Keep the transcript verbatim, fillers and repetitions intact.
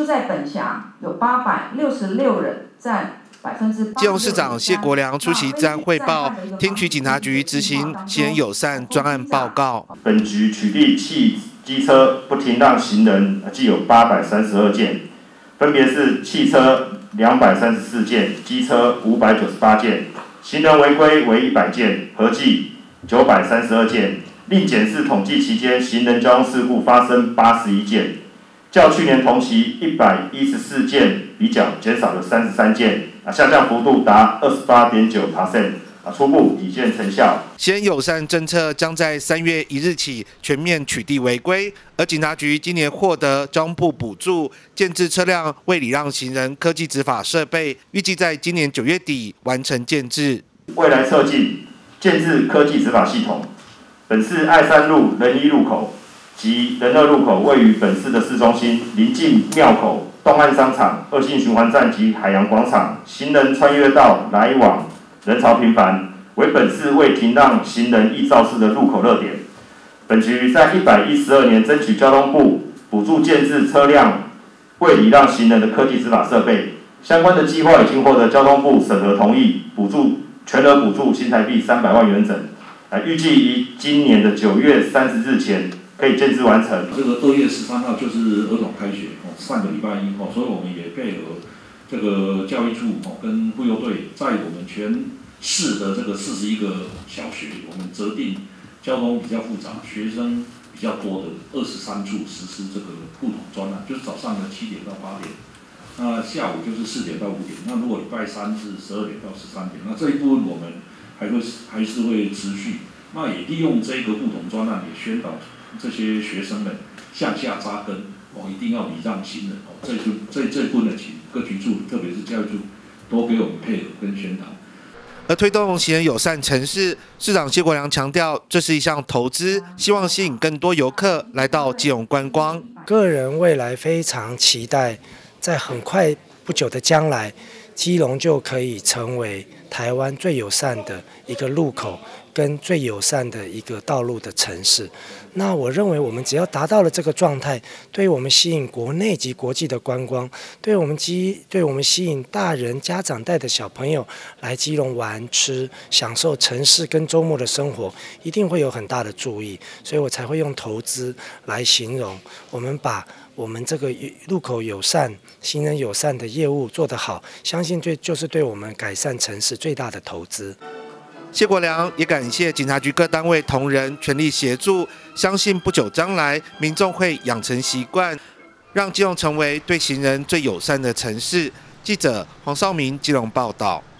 在本辖有八百六十六人，占百分之。 基隆市长谢国良出席治安汇报，听取警察局执行行人友善专案报告。 本局取缔汽机车不停让行人，计有八百三十二件，分别是汽车两百三十四件，机车五百九十八件，行人违规为一百件，合计九百三十二件。另检视统计期间，行人交通事故发生八十一件，较去年同期一百一十四件比较减少了三十三件，啊，下降幅度达二十八点九 percent。初步体现成效。 行人友善政策将在三月一日起全面取缔违规，而警察局今年获得交通部补助，建置车辆为礼让行人科技执法设备，预计在今年九月底完成建置。 未来设计建置科技执法系统，本市爱山路仁一路口及仁二路口位于本市的市中心，临近庙口、东岸商场、恶性循环站及海洋广场，行人穿越道来往。人潮频繁，为本市未停让行人易肇事的路口热点。本局在一百一十二年争取交通部补助建置车辆为礼让行人的科技执法设备，相关的计划已经获得交通部审核同意，补助全额补助新台币三百万元整。呃，预计于今年的九月三十日前可以建置完成。 这个二月十三号就是儿童开学哦，上个礼拜一哦，所以我们也配合这个教育处哦跟妇幼队，在我们全市的这个四十一个小学，我们择定交通比较复杂、学生比较多的二十三处实施这个互统专案，就是早上的七点到八点，那下午就是四点到五点。那如果礼拜三是十二点到十三点，那这一部分我们还会还是会持续。那也利用这个互统专案，也宣导这些学生们向下扎根哦，一定要礼让行人哦。这就这这部分的请各局处，特别是教育处，多给我们配合跟宣导。 而推动行人友善城市，市长谢国良强调，这是一项投资，希望吸引更多游客来到基隆观光。 个人未来非常期待，在很快不久的将来，基隆就可以成为台湾最友善的一个路口，跟最友善的一个道路的城市。那我认为我们只要达到了这个状态，对于我们吸引国内及国际的观光，对我们基对我们吸引大人家长带的小朋友来基隆玩吃，享受城市跟周末的生活，一定会有很大的注意。所以我才会用投资来形容，我们把我们这个路口友善、行人友善的业务做得好，相信对就是对我们改善城市最大的投资。 谢国良也感谢警察局各单位同仁全力协助，相信不久将来民众会养成习惯，让基隆成为对行人最友善的城市。记者黄少明基隆报道。